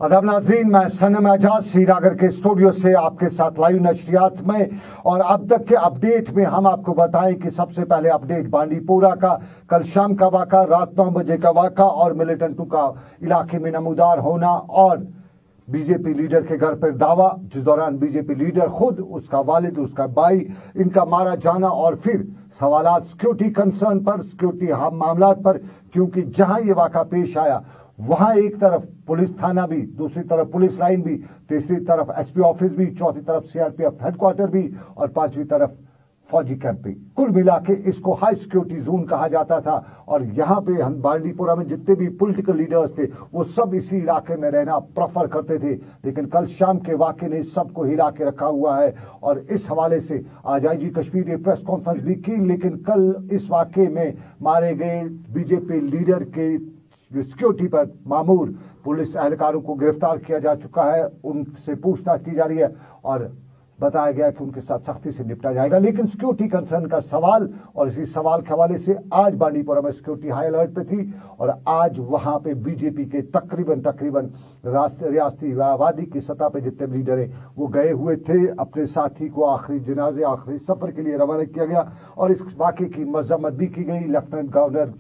आदाब नाज़रीन, मैं सनम एजाज श्रीनगर के स्टूडियो से आपके साथ लाइव नशरियात में। और अब तक के अपडेट में हम आपको बताएं कि सबसे पहले अपडेट बांडीपोरा का, कल शाम का वाक़ा, रात 9 बजे का वाक़ा और मिलिटेंटों का इलाके में नमूदार होना और बीजेपी लीडर के घर पर दावा, जिस दौरान बीजेपी लीडर खुद, उसका वालिद, उसका भाई, इनका मारा जाना और फिर सवालात सिक्योरिटी कंसर्न पर, सिक्योरिटी मामलात पर, क्योंकि जहां ये वाक़ा पेश आया वहां एक तरफ पुलिस थाना भी, दूसरी तरफ पुलिस लाइन भी, तीसरी तरफ एसपी ऑफिस भी, चौथी तरफ सीआरपीएफ हेडक्वार्टर भी और पांचवी तरफ फौजी कैंप भी। कुल मिला के इसको हाई सिक्योरिटी जोन कहा जाता था। और यहाँ पे हम बांडीपोरा में जितने भी पॉलिटिकल लीडर्स थे वो सब इसी इलाके में रहना प्रेफर करते थे, लेकिन कल शाम के वाक़े ने सबको हिला के रखा हुआ है। और इस हवाले से आज आईजी कश्मीर ने प्रेस कॉन्फ्रेंस भी की, लेकिन कल इस वाक़े में मारे गए बीजेपी लीडर के सिक्योरिटी पर मामूर पुलिस एहलकारों को गिरफ्तार किया जा चुका है, उनसे पूछताछ की जा रही है और बताया गया कि उनके साथ सख्ती से निपटा जाएगा। लेकिन सिक्योरिटी कंसर्न का सवाल, और इसी सवाल के हवाले से आज बांडीपोरा में सिक्योरिटी हाई अलर्ट पे थी और आज वहां पे बीजेपी के तकरीबन रियासती वादी की सतह पे जितने भी लीडर हैं वो गए हुए थे। अपने साथी को आखिरी जनाजे, आखिरी सफर के लिए रवाना किया गया और इस वाक़े की मजम्मत भी की गई। लेफ्टिनेंट गवर्नर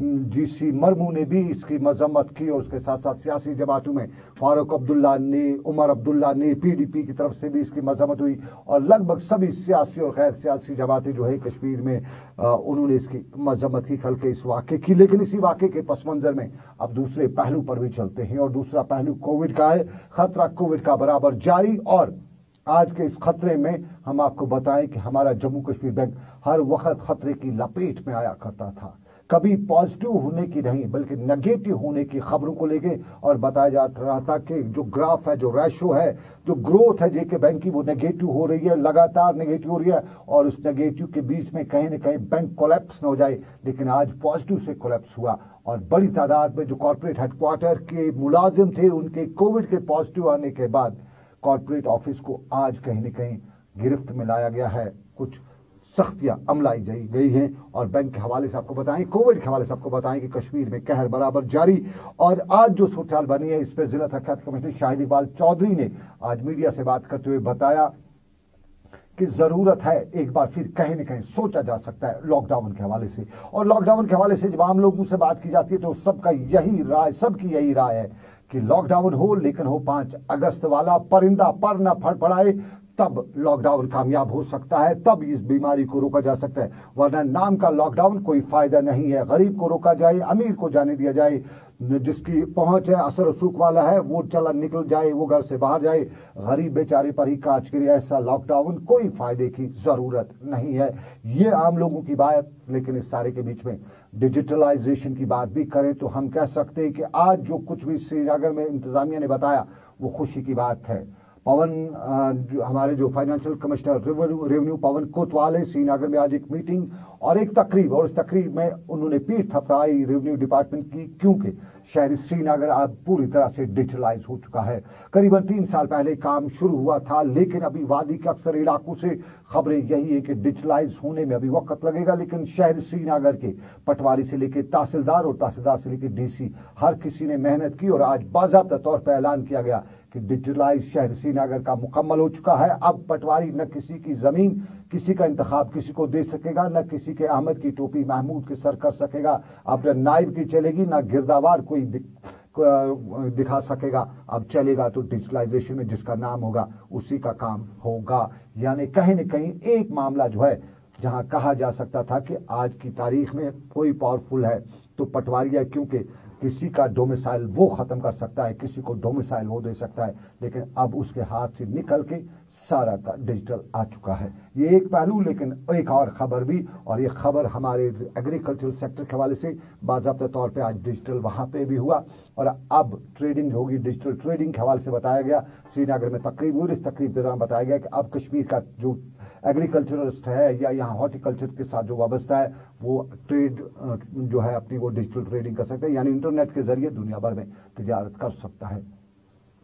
जीसी मरमू ने भी इसकी मजम्मत की और उसके साथ साथ सियासी जमातों में फारूक अब्दुल्ला ने, उमर अब्दुल्ला ने, पीडीपी की तरफ से भी इसकी मजम्मत हुई और लगभग सभी सियासी और गैर सियासी जमातें जो है कश्मीर में उन्होंने इसकी मजम्मत की कल के इस वाक़े की। लेकिन इसी वाक़े के पस मंजर में अब दूसरे पहलू पर भी चलते हैं और दूसरा पहलू कोविड का है। खतरा कोविड का बराबर जारी और आज के इस खतरे में हम आपको बताएं कि हमारा जम्मू कश्मीर बैंक हर वक्त खतरे की लपेट में आया करता था। कभी पॉजिटिव होने की नहीं बल्कि नेगेटिव होने की खबरों को लेके और बताया जा रहा था कि जो ग्राफ है, जो रेशो है, जो ग्रोथ है जेके बैंक की, वो नेगेटिव हो रही है, लगातार नेगेटिव हो रही है और उस नेगेटिव के बीच में कहीं न कहीं बैंक कोलैप्स न हो जाए। लेकिन आज पॉजिटिव से कोलैप्स हुआ और बड़ी तादाद में जो कॉर्पोरेट हेडक्वार्टर के मुलाजिम थे उनके कोविड के पॉजिटिव आने के बाद कॉर्पोरेट ऑफिस को आज कहीं न कहीं गिरफ्त में लाया गया है। कुछ सख्तियां अमलाई गई हैं और बैंक के हवाले से आपको बताएं, कोविड के हवाले से आपको बताएं कि कश्मीर में कहर बराबर जारी। और आज जो सूरत बनी है इस पर जिला तरक्यात कमिश्नर शाहिद इकबाल चौधरी ने आज मीडिया से बात करते हुए बताया कि जरूरत है एक बार फिर कहीं न कहीं सोचा जा सकता है लॉकडाउन के हवाले से। और लॉकडाउन के हवाले से जब आम लोगों से बात की जाती है तो सबकी यही राय है कि लॉकडाउन हो, लेकिन हो 5 अगस्त वाला, परिंदा पर न फड़फड़ाए, तब लॉकडाउन कामयाब हो सकता है, तब इस बीमारी को रोका जा सकता है। वरना नाम का लॉकडाउन कोई फायदा नहीं है। गरीब को रोका जाए, अमीर को जाने दिया जाए, जिसकी पहुंच है, असर सूख वाला है, वो चला निकल जाए, वो घर से बाहर जाए, गरीब बेचारे पर ही काज गिरे। ऐसा लॉकडाउन कोई फायदे की जरूरत नहीं है, ये आम लोगों की बात। लेकिन इस सारे के बीच में डिजिटलाइजेशन की बात भी करें तो हम कह सकते हैं कि आज जो कुछ भी श्रीनगर में इंतजामिया ने बताया वो खुशी की बात है। पवन हमारे जो financial commissioner revenue Pawan Kotwal है, श्रीनगर में आज एक मीटिंग और एक तकरीब, और उस तकरीब में उन्होंने पीठ थपथाई रेवेन्यू डिपार्टमेंट की, क्योंकि शहरी श्रीनगर अब पूरी तरह से डिजिटलाइज हो चुका है। करीबन 3 साल पहले काम शुरू हुआ था, लेकिन अभी वादी के अक्सर इलाकों से खबरें यही है कि डिजिटलाइज होने में अभी वक्त लगेगा। लेकिन शहर श्रीनगर के पटवारी से लेकर तहसीलदार और तहसीलदार से लेकर डीसी, हर किसी ने मेहनत की और आज बाज़ाब्ता तौर पर ऐलान किया गया कि डिजिटलाइज शहर श्रीनगर का मुकम्मल हो चुका है। अब पटवारी न किसी की जमीन, किसी का इंतखाब किसी को दे सकेगा, न किसी के अहमद की टोपी महमूद के सर कर सकेगा, अब न नाइब की चलेगी, न गिरदावार कोई दिखा सकेगा। अब चलेगा तो डिजिटलाइजेशन में जिसका नाम होगा उसी का काम होगा। यानी कहीं न कहीं एक मामला जो है जहां कहा जा सकता था कि आज की तारीख में कोई पावरफुल है तो पटवारी है, क्योंकि किसी का डोमिसाइल वो खत्म कर सकता है, किसी को डोमिसाइल वो दे सकता है, लेकिन अब उसके हाथ से निकल के सारा का डिजिटल आ चुका है। ये एक पहलू। लेकिन एक और खबर भी, और ये खबर हमारे एग्रीकल्चरल सेक्टर के हवाले से बाज़ाब्ता तौर पे आज डिजिटल वहाँ पे भी हुआ और अब ट्रेडिंग होगी। डिजिटल ट्रेडिंग के हवाले से बताया गया, श्रीनगर में तकरीब हुई, इस तकरीब के दौरान बताया गया कि अब कश्मीर का जो एग्रीकल्चरिस्ट है या यहाँ हॉर्टिकल्चर के साथ जो वाबस्ता है वो ट्रेड जो है अपनी वो डिजिटल ट्रेडिंग कर सकता है, यानी इंटरनेट के जरिए दुनिया भर में तिजारत कर सकता है।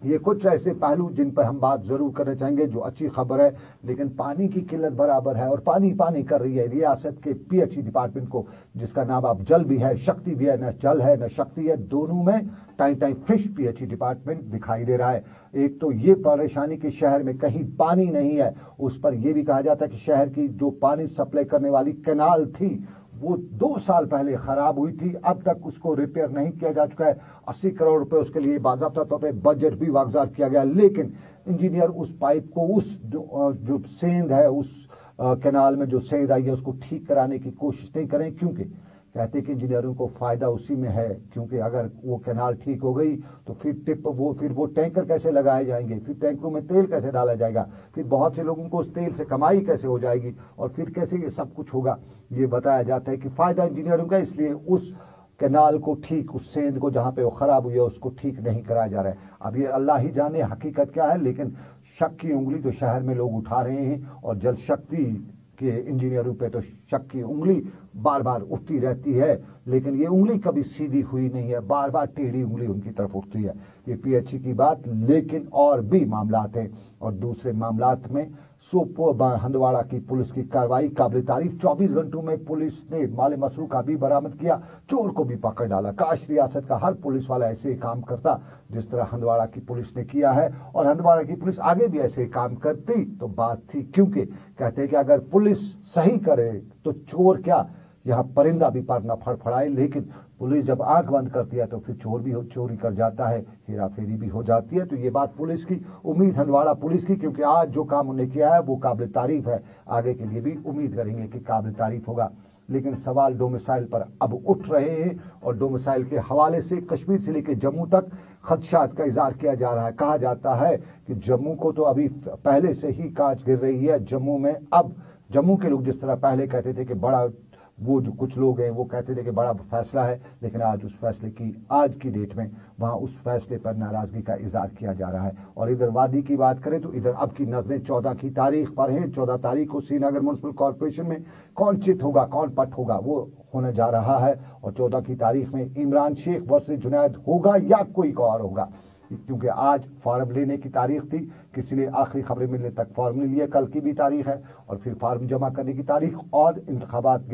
ये कुछ ऐसे पहलू जिन पर हम बात जरूर करना चाहेंगे जो अच्छी खबर है, लेकिन पानी की किल्लत बराबर है और पानी पानी कर रही है रियासत के पीएचई डिपार्टमेंट को, जिसका नाम अब जल भी है शक्ति भी है। न जल है न शक्ति है, दोनों में time time fish PHE department दिखाई दे रहा है। एक तो ये परेशानी कि शहर में कहीं पानी नहीं है, उस पर यह भी कहा जाता है कि शहर की जो पानी सप्लाई करने वाली कैनाल थी वो 2 साल पहले खराब हुई थी, अब तक उसको रिपेयर नहीं किया जा चुका है। 80 करोड़ रुपए उसके लिए बाज़ाब्ता तौर पे बजट भी वागजार किया गया, लेकिन इंजीनियर उस पाइप को, उस जो सेंध है, उस कैनाल में जो सेंध आई है उसको ठीक कराने की कोशिश नहीं करें, क्योंकि कहते हैं कि इंजीनियरों को फायदा उसी में है, क्योंकि अगर वो कैनाल ठीक हो गई तो फिर वो टैंकर कैसे लगाए जाएंगे, फिर टैंकरों में तेल कैसे डाला जाएगा, फिर बहुत से लोगों को उस तेल से कमाई कैसे हो जाएगी और फिर कैसे ये सब कुछ होगा। ये बताया जाता है कि फायदा इंजीनियरों का, इसलिए उस कैनाल को ठीक, उस सेंध को जहां पे वो खराब हुई है उसको ठीक नहीं कराया जा रहा है। अब ये अल्लाह ही जाने हकीकत क्या है, लेकिन शक की उंगली तो शहर में लोग उठा रहे हैं और जल शक्ति के इंजीनियरों पे तो शक की उंगली बार बार उठती रहती है, लेकिन ये उंगली कभी सीधी हुई नहीं है, बार बार टेढ़ी उंगली उनकी तरफ उठती है। ये पीएचई की बात, लेकिन और भी मामलात हैं और दूसरे मामलात में सोपोर हंदवाड़ा की पुलिस की कार्रवाई काबिल तारीफ। 24 घंटों में पुलिस ने माल मसरूका भी बरामद किया, चोर को भी पकड़ डाला। काश रियासत का हर पुलिस वाला ऐसे ही काम करता जिस तरह हंदवाड़ा की पुलिस ने किया है, और हंदवाड़ा की पुलिस आगे भी ऐसे ही काम करती तो बात थी, क्योंकि कहते हैं कि अगर पुलिस सही करे तो चोर क्या, यहाँ परिंदा भी पर न फड़फड़ाए, लेकिन पुलिस जब आंख बंद करती है तो फिर चोर भी चोरी कर जाता है, हेरा फेरी भी हो जाती है। तो ये बात पुलिस की उम्मीद, हंदवाड़ा पुलिस की, क्योंकि आज जो काम उन्हें किया है वो काबिल तारीफ है, आगे के लिए भी उम्मीद करेंगे कि काबिल तारीफ होगा। लेकिन सवाल डोमिसाइल पर अब उठ रहे हैं और डोमिसाइल के हवाले से कश्मीर से लेकर जम्मू तक खदशात का इजहार किया जा रहा है। कहा जाता है कि जम्मू को तो अभी पहले से ही कांच गिर रही है जम्मू में। अब जम्मू के लोग जिस तरह पहले कहते थे कि बड़ा, वो जो कुछ लोग हैं वो कहते थे कि बड़ा फैसला है, लेकिन आज उस फैसले की, आज की डेट में वहां उस फैसले पर नाराजगी का इजहार किया जा रहा है। और इधर वादी की बात करें तो इधर अब की नजरें 14 की तारीख पर हैं। 14 तारीख को श्रीनगर म्युनिसिपल कॉर्पोरेशन में कौन चित होगा, कौन पट होगा, वो होने जा रहा है। और 14 की तारीख में इमरान शेख वर्सेस जुनैद होगा या कोई और होगा, क्योंकि आज फॉर्म लेने की तारीख थी, किसी ने आखिरी खबरें मिलने तक फॉर्म नहीं लिया, कल की भी तारीख है और फिर फॉर्म जमा करने की तारीख। और इंतखाबात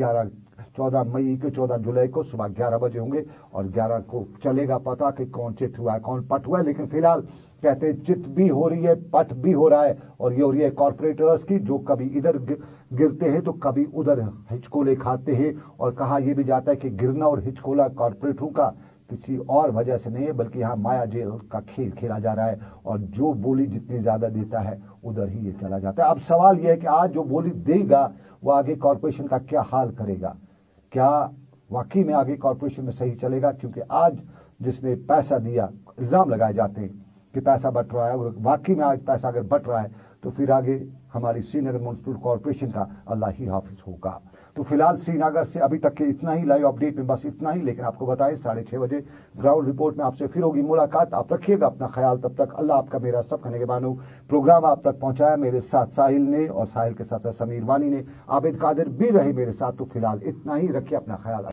14 मई के 14 जुलाई को सुबह 11 बजे होंगे और 11 को चलेगा पता कि कौन चित हुआ है, कौन पट हुआ है। लेकिन फिलहाल कहते हैं चित भी हो रही है, पट भी हो रहा है, और ये हो रही है कॉर्पोरेटर्स की, जो कभी इधर गिरते हैं तो कभी उधर हिचकोले खाते हैं। और कहा यह भी जाता है कि गिरना और हिचकोला कॉर्पोरेटरों का किसी और वजह से नहीं है, बल्कि यहाँ माया जेल का खेल खेला जा रहा है और जो बोली जितनी ज्यादा देता है उधर ही ये चला जाता है। अब सवाल यह है कि आज जो बोली देगा वो आगे कॉर्पोरेशन का क्या हाल करेगा, क्या वाकई में आगे कॉर्पोरेशन में सही चलेगा? क्योंकि आज जिसने पैसा दिया, इल्जाम लगाए जाते हैं कि पैसा बट रहा है, और वाकई में आज पैसा अगर बट रहा है तो फिर आगे हमारी श्रीनगर म्युनिसिपल कॉर्पोरेशन का अल्लाह ही हाफिज होगा। तो फिलहाल श्रीनगर से अभी तक के इतना ही, लाइव अपडेट में बस इतना ही। लेकिन आपको बताएं 6:30 बजे ग्राउंड रिपोर्ट में आपसे फिर होगी मुलाकात। आप रखिएगा अपना ख्याल, तब तक अल्लाह आपका मेरा सब खाने के बानो। प्रोग्राम आप तक पहुंचाया मेरे साथ साहिल ने, और साहिल के साथ साथ समीर वानी ने, आबिद कादिर भी रहे मेरे साथ। तो फिलहाल इतना ही, रखिए अपना ख्याल।